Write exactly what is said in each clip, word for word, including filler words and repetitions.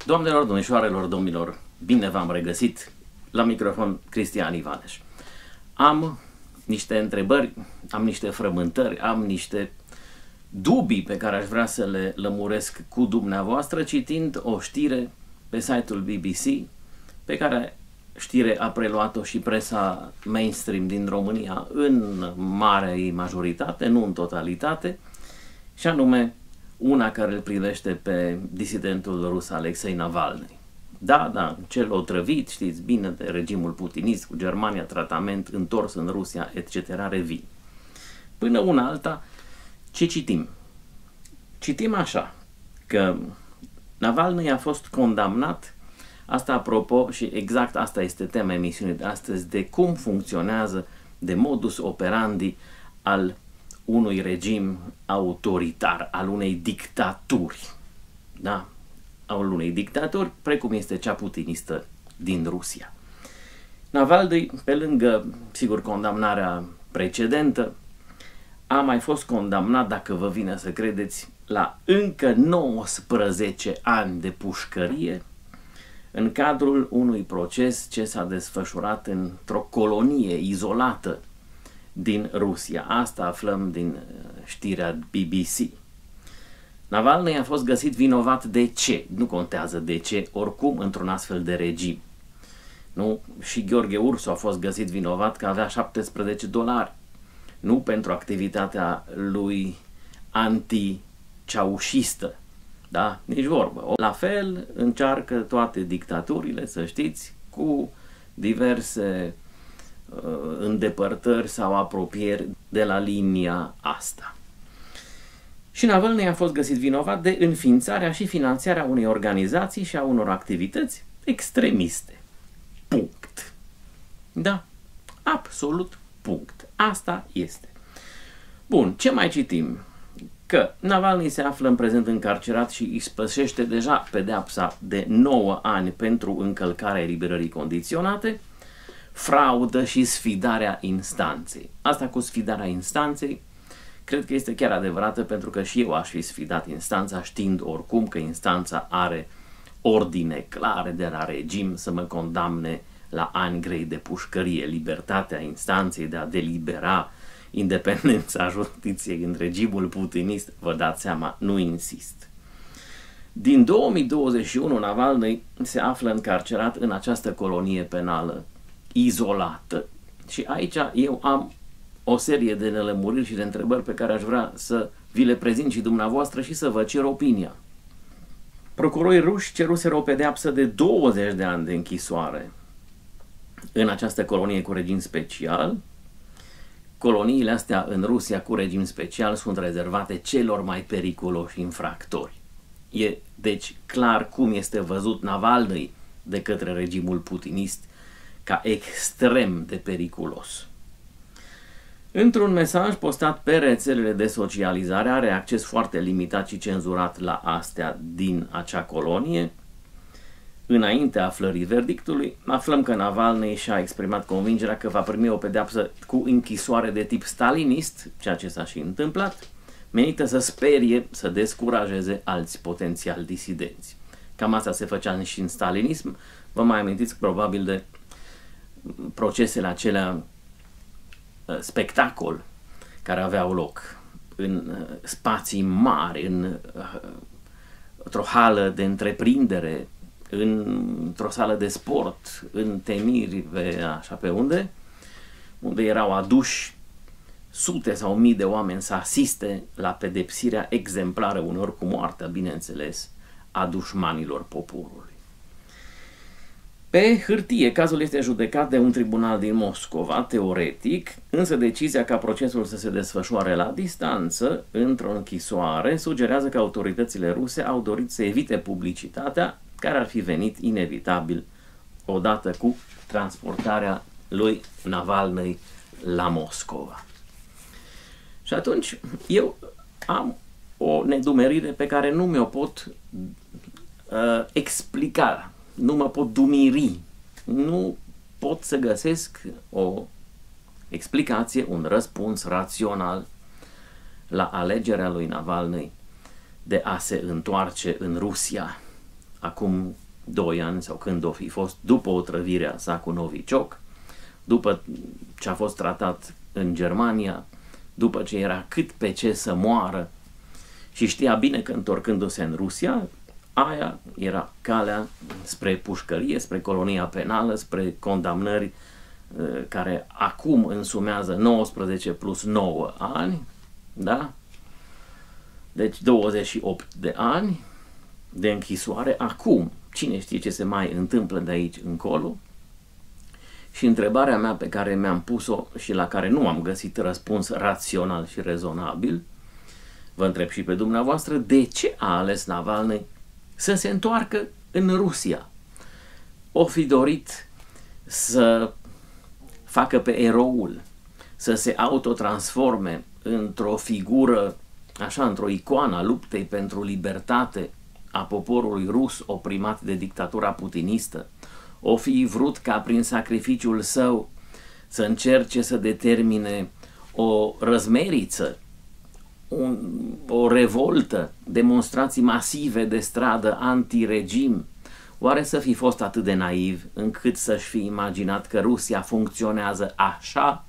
Doamnelor, domnișoarelor, domnilor, bine v-am regăsit la microfon, Cristian Ivaneș. Am niște întrebări, am niște frământări, am niște dubii pe care aș vrea să le lămuresc cu dumneavoastră citind o știre pe site-ul B B C, pe care știre a preluat-o și presa mainstream din România în mare majoritate, nu în totalitate, și anume una care îl privește pe disidentul rus Alexei Navalny. Da, da, cel otrăvit, știți bine, de regimul putinist cu Germania, tratament întors în Rusia, et cetera revin. Până una alta, ce citim? Citim așa, că Navalny a fost condamnat, asta apropo, și exact asta este tema emisiunii de astăzi, de cum funcționează, de modus operandi al unui regim autoritar, al unei dictaturi, da? Al unei dictaturi, precum este cea putinistă din Rusia. Navalny, pe lângă, sigur, condamnarea precedentă, a mai fost condamnat, dacă vă vine să credeți, la încă nouăsprezece ani de pușcărie în cadrul unui proces ce s-a desfășurat într-o colonie izolată din Rusia. Asta aflăm din știrea B B C. Navalny a fost găsit vinovat de ce? Nu contează de ce, oricum într-un astfel de regim. Nu? Și Gheorghe Ursu a fost găsit vinovat că avea șaptesprezece dolari. Nu pentru activitatea lui anti-ceaușistă. Da? Nici vorbă. La fel încearcă toate dictaturile, să știți, cu diverse uh, îndepărtări sau apropieri de la linia asta. Și Navalny a fost găsit vinovat de înființarea și finanțarea unei organizații și a unor activități extremiste. Punct. Da, absolut punct. Asta este. Bun, ce mai citim? Că Navalny se află în prezent încarcerat și îi spășește deja pedeapsa de nouă ani pentru încălcarea eliberării condiționate, fraudă și sfidarea instanței. Asta cu sfidarea instanței cred că este chiar adevărată, pentru că și eu aș fi sfidat instanța știind oricum că instanța are ordine clare de la regim să mă condamne la ani grei de pușcărie. Libertatea instanței de a delibera, independența justiției în regimul putinist, vă dați seama, nu insist. Din două mii douăzeci și unu, Navalny se află încarcerat în această colonie penală izolată și aici eu am o serie de nelămuriri și de întrebări pe care aș vrea să vi le prezint și dumneavoastră și să vă cer opinia. Procurorii ruși ceruseră o pedeapsă de douăzeci de ani de închisoare în această colonie cu regim special. Coloniile astea în Rusia cu regim special sunt rezervate celor mai periculoși infractori. E deci clar cum este văzut Navalny de către regimul putinist ca extrem de periculos. Într-un mesaj postat pe rețelele de socializare, are acces foarte limitat și cenzurat la astea din acea colonie. Înaintea aflării verdictului, aflăm că Navalny și-a exprimat convingerea că va primi o pedeapsă cu închisoare de tip stalinist, ceea ce s-a și întâmplat, menită să sperie, să descurajeze alți potențiali disidenți. Cam asta se făcea și în stalinism. Vă mai amintiți probabil de procesele acelea spectacol care aveau loc în spații mari, în, într-o hală de întreprindere, într-o sală de sport, în temiri, așa pe unde, unde erau aduși sute sau mii de oameni să asiste la pedepsirea exemplară, uneori cu moartea, bineînțeles, a dușmanilor poporului. Pe hârtie, cazul este judecat de un tribunal din Moscova, teoretic, însă decizia ca procesul să se desfășoare la distanță, într-o închisoare, sugerează că autoritățile ruse au dorit să evite publicitatea care ar fi venit inevitabil odată cu transportarea lui Navalny la Moscova. Și atunci eu am o nedumerire pe care nu mi-o pot uh, explica. Nu mă pot dumiri, nu pot să găsesc o explicație, un răspuns rațional la alegerea lui Navalny de a se întoarce în Rusia, acum doi ani sau când o fi fost, după otrăvirea sa cu Novicioc, după ce a fost tratat în Germania, după ce era cât pe ce să moară și știa bine că întorcându-se în Rusia, aia era calea spre pușcărie, spre colonia penală, spre condamnări care acum însumează nouăsprezece plus nouă ani, da? Deci douăzeci și opt de ani de închisoare. Acum, cine știe ce se mai întâmplă de aici încolo? Și întrebarea mea pe care mi-am pus-o și la care nu am găsit răspuns rațional și rezonabil, vă întreb și pe dumneavoastră, de ce a ales Navalny să se întoarcă în Rusia? O fi dorit să facă pe eroul, să se autotransforme într-o figură, așa, într-o icoană a luptei pentru libertate a poporului rus oprimat de dictatura putinistă. O fi vrut ca prin sacrificiul său să încerce să determine o răzmeriță, un, o revoltă, demonstrații masive de stradă anti-regim. Oare să fi fost atât de naiv încât să-și fi imaginat că Rusia funcționează așa?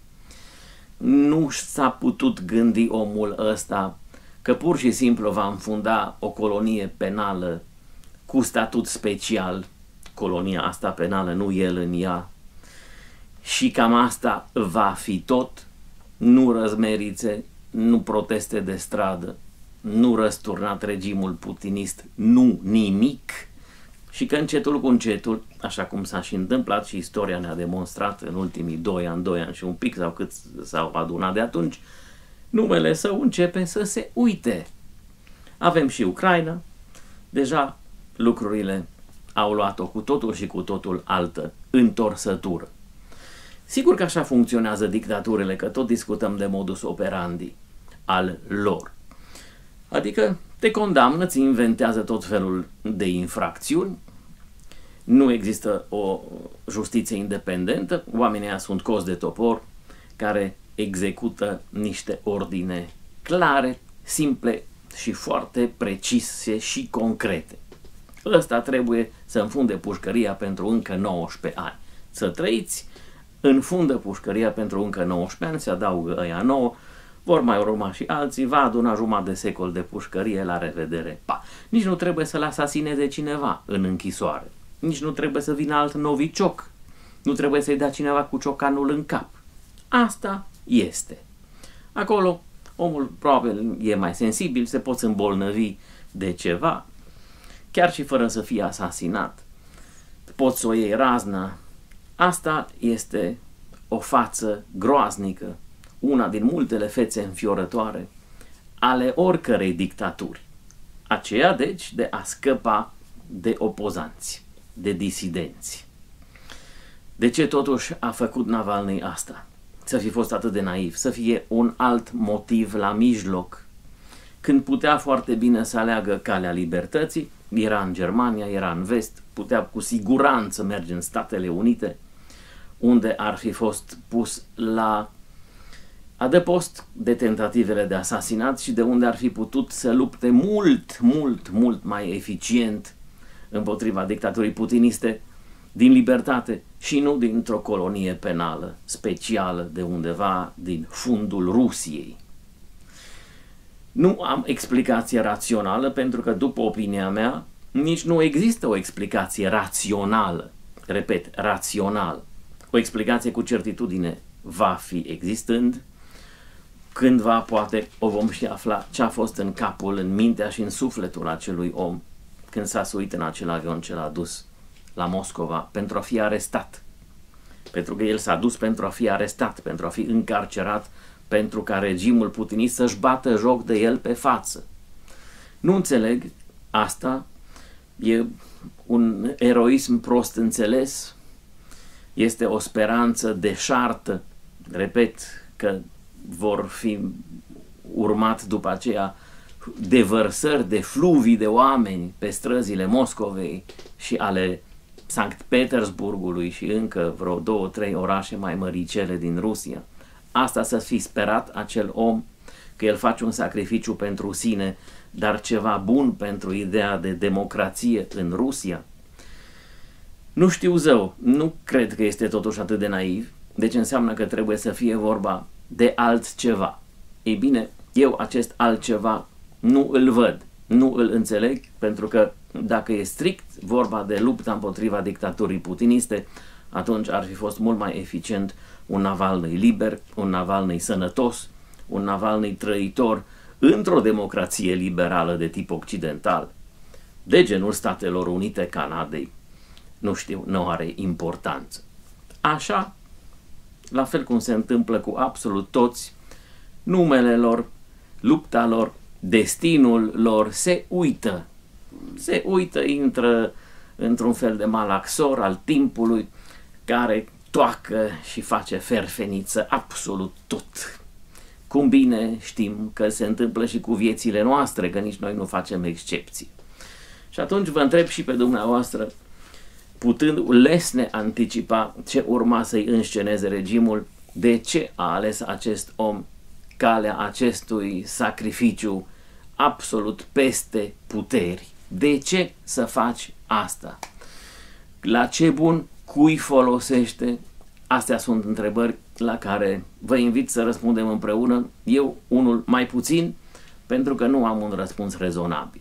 Nu s-a putut gândi omul ăsta că pur și simplu va înfunda o colonie penală cu statut special, colonia asta penală, nu el în ea, și cam asta va fi tot, nu răzmerițe, nu proteste de stradă, nu răsturnat regimul putinist, nu nimic, și că încetul cu încetul, așa cum s-a și întâmplat și istoria ne-a demonstrat în ultimii doi ani, doi ani și un pic sau cât s-au adunat de atunci, numele său începe să se uite. Avem și Ucraina, deja lucrurile au luat-o cu totul și cu totul altă întorsătură. Sigur că așa funcționează dictaturile, că tot discutăm de modus operandi al lor. Adică te condamnă, ți inventează tot felul de infracțiuni, nu există o justiție independentă, oamenii ăia sunt cozi de topor care execută niște ordine clare, simple și foarte precise și concrete. Ăsta trebuie să înfunde pușcăria pentru încă nouăsprezece ani. Să trăiți, înfundă pușcăria pentru încă nouăsprezece ani, se adaugă ăia nouă, vor mai urma și alții, va aduna jumătate de secol de pușcărie, la revedere, pa! Nici nu trebuie să-l asasineze cineva în închisoare, nici nu trebuie să vină alt Novicioc, nu trebuie să-i dea cineva cu ciocanul în cap. Asta este. Acolo omul probabil e mai sensibil, se poți îmbolnăvi de ceva, chiar și fără să fie asasinat. Poți să o iei razna. Asta este o față groaznică, una din multele fețe înfiorătoare ale oricărei dictaturi. Aceea, deci, de a scăpa de opozanți, de disidenți. De ce totuși a făcut Navalny asta? Să fi fost atât de naiv, să fie un alt motiv la mijloc, când putea foarte bine să aleagă calea libertății, era în Germania, era în vest, putea cu siguranță merge în Statele Unite, unde ar fi fost pus la adăpost de tentativele de asasinat și de unde ar fi putut să lupte mult, mult, mult mai eficient împotriva dictaturii putiniste din libertate și nu dintr-o colonie penală specială de undeva din fundul Rusiei. Nu am explicație rațională pentru că, după opinia mea, nici nu există o explicație rațională, repet, rațională. O explicație cu certitudine va fi existând, cândva poate o vom și afla ce a fost în capul, în mintea și în sufletul acelui om când s-a suit în acel avion ce l-a dus la Moscova pentru a fi arestat. Pentru că el s-a dus pentru a fi arestat, pentru a fi încarcerat, pentru ca regimul putinist să-și bată joc de el pe față. Nu înțeleg asta, e un eroism prost înțeles, este o speranță deșartă, repet, că vor fi urmat după aceea devărsări de fluvii de oameni pe străzile Moscovei și ale Sankt Petersburgului și încă vreo două, trei orașe mai măricele din Rusia. Asta să fi sperat acel om că el face un sacrificiu pentru sine, dar ceva bun pentru ideea de democrație în Rusia? Nu știu zău, nu cred că este totuși atât de naiv, deci înseamnă că trebuie să fie vorba de altceva. Ei bine, eu acest altceva nu îl văd, nu îl înțeleg, pentru că dacă e strict vorba de lupta împotriva dictaturii putiniste, atunci ar fi fost mult mai eficient un Navalny liber, un Navalny sănătos, un Navalny trăitor într-o democrație liberală de tip occidental, de genul Statelor Unite, Canadei. Nu știu, nu are importanță. Așa, la fel cum se întâmplă cu absolut toți, numele lor, lupta lor, destinul lor se uită. Se uită, intră într-un fel de malaxor al timpului care toacă și face ferfeniță absolut tot. Cum bine știm că se întâmplă și cu viețile noastre, că nici noi nu facem excepții. Și atunci vă întreb și pe dumneavoastră, putând lesne anticipa ce urma să-i însceneze regimul, de ce a ales acest om calea acestui sacrificiu absolut peste puteri? De ce să faci asta? La ce bun? Cui folosește? Astea sunt întrebări la care vă invit să răspundem împreună, eu unul mai puțin, pentru că nu am un răspuns rezonabil.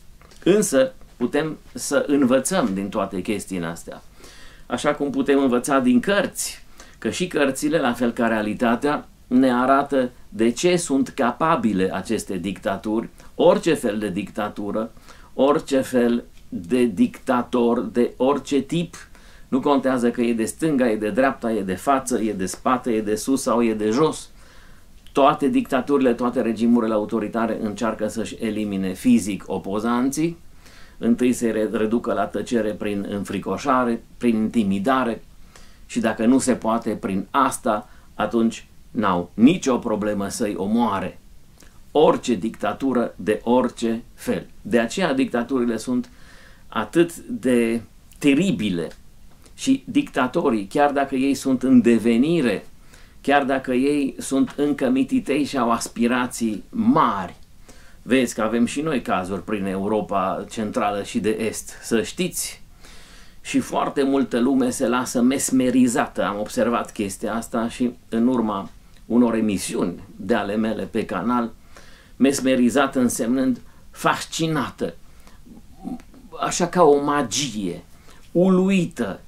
Însă putem să învățăm din toate chestiile astea, așa cum putem învăța din cărți, că și cărțile, la fel ca realitatea, ne arată de ce sunt capabile aceste dictaturi, orice fel de dictatură, orice fel de dictator, de orice tip. Nu contează că e de stânga, e de dreapta, e de față, e de spate, e de sus sau e de jos. Toate dictaturile, toate regimurile autoritare încearcă să-și elimine fizic opozanții, întâi se reducă la tăcere prin înfricoșare, prin intimidare și dacă nu se poate prin asta, atunci n-au nicio problemă să-i omoare. Orice dictatură de orice fel. De aceea dictaturile sunt atât de teribile și dictatorii, chiar dacă ei sunt în devenire, chiar dacă ei sunt încă mititei și au aspirații mari, vezi că avem și noi cazuri prin Europa Centrală și de Est, să știți, și foarte multă lume se lasă mesmerizată, am observat chestia asta și în urma unor emisiuni de ale mele pe canal, mesmerizată însemnând fascinată, așa ca o magie, uluită,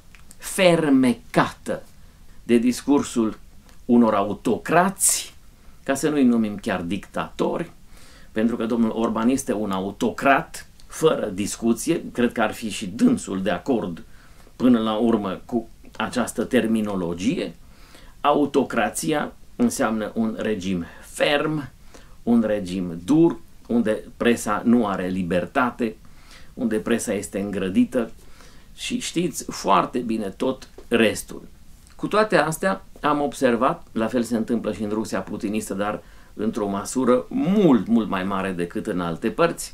fermecată de discursul unor autocrați, ca să nu-i numim chiar dictatori, pentru că domnul Orban este un autocrat, fără discuție, cred că ar fi și dânsul de acord până la urmă cu această terminologie. Autocrația înseamnă un regim ferm, un regim dur, unde presa nu are libertate, unde presa este îngrădită și știți foarte bine tot restul. Cu toate astea am observat, la fel se întâmplă și în Rusia putinistă, dar într-o măsură mult, mult mai mare decât în alte părți,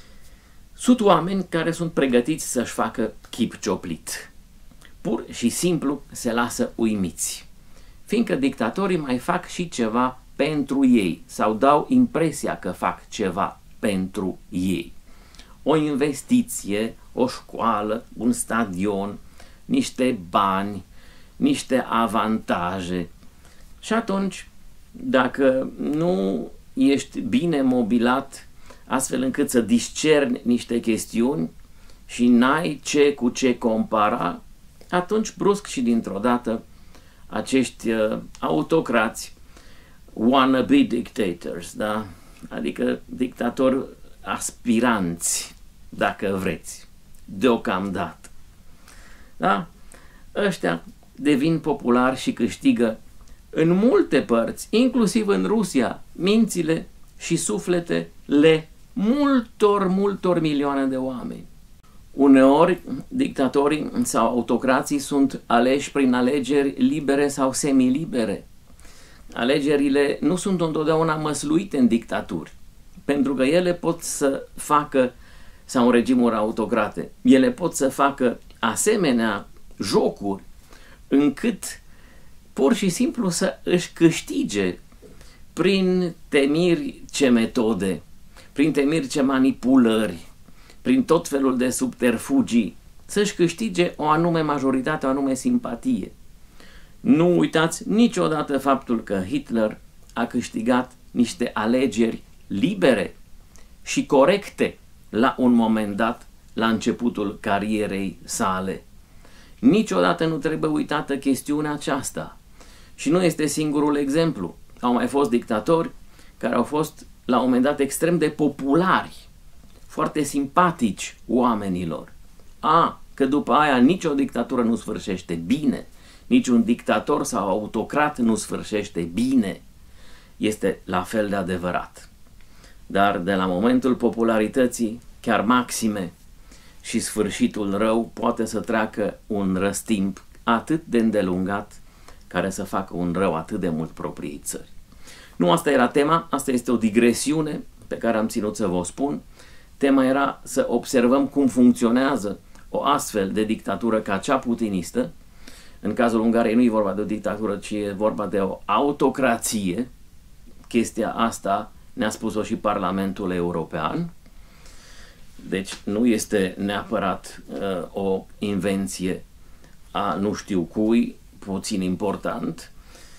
sunt oameni care sunt pregătiți să-și facă chip cioplit. Pur și simplu se lasă uimiți, fiindcă dictatorii mai fac și ceva pentru ei sau dau impresia că fac ceva pentru ei. O investiție, o școală, un stadion, niște bani, niște avantaje. Și atunci, dacă nu ești bine mobilat astfel încât să discerni niște chestiuni și n-ai ce cu ce compara, atunci brusc și dintr-o dată acești uh, autocrați, wannabe dictators, da? Adică dictatori aspiranți, dacă vreți, deocamdată. Da? Ăștia devin populari și câștigă în multe părți, inclusiv în Rusia, mințile și sufletele multor, multor milioane de oameni. Uneori, dictatorii sau autocrații sunt aleși prin alegeri libere sau semilibere. Alegerile nu sunt întotdeauna măsluite în dictaturi, pentru că ele pot să facă, sau în regimuri autocrate, ele pot să facă asemenea jocuri încât pur și simplu să își câștige prin temiri ce metode, prin temiri ce manipulări, prin tot felul de subterfugii, să-și câștige o anume majoritate, o anume simpatie. Nu uitați niciodată faptul că Hitler a câștigat niște alegeri libere și corecte la un moment dat, la începutul carierei sale. Niciodată nu trebuie uitată chestiunea aceasta. Și nu este singurul exemplu. Au mai fost dictatori care au fost la un moment dat extrem de populari, foarte simpatici oamenilor. A, că după aia nicio dictatură nu sfârșește bine, niciun dictator sau autocrat nu sfârșește bine. Este la fel de adevărat. Dar de la momentul popularității, chiar maxime, și sfârșitul rău poate să treacă un răstimp atât de îndelungat care să facă un rău atât de mult propriei țări. Nu asta era tema, asta este o digresiune pe care am ținut să vă spun. Tema era să observăm cum funcționează o astfel de dictatură ca cea putinistă. În cazul Ungariei nu e vorba de o dictatură, ci e vorba de o autocrație. Chestia asta ne-a spus-o și Parlamentul European. Deci nu este neapărat uh, o invenție a nu știu cui, puțin important.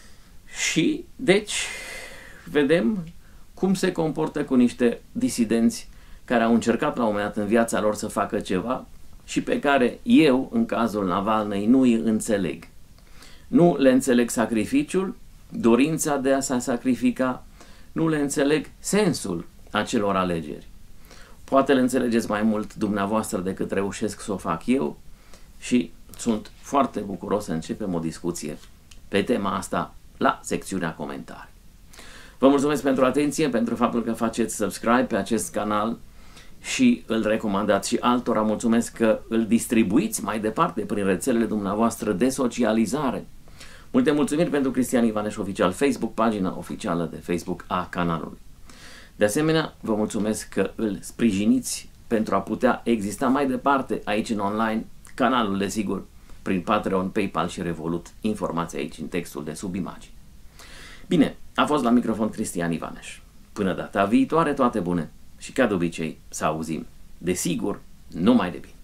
Și deci vedem cum se comportă cu niște disidenți care au încercat la un moment dat în viața lor să facă ceva și pe care eu, în cazul Navalnei, nu îi înțeleg. Nu le înțeleg sacrificiul, dorința de a se sacrifica, nu le înțeleg sensul acelor alegeri. Poate le înțelegeți mai mult dumneavoastră decât reușesc să o fac eu și sunt foarte bucuros să începem o discuție pe tema asta la secțiunea comentarii. Vă mulțumesc pentru atenție, pentru faptul că faceți subscribe pe acest canal și îl recomandați și altora. Mulțumesc că îl distribuiți mai departe prin rețelele dumneavoastră de socializare. Multe mulțumiri pentru Cristian Ivaneș Oficial Facebook, pagina oficială de Facebook a canalului. De asemenea, vă mulțumesc că îl sprijiniți pentru a putea exista mai departe aici în online, canalul desigur, prin Patreon, PayPal și Revolut. Informații aici în textul de sub imagine. Bine, a fost la microfon Cristian Ivaneș. Până data viitoare, toate bune și ca de obicei să auzim, desigur, numai de bine.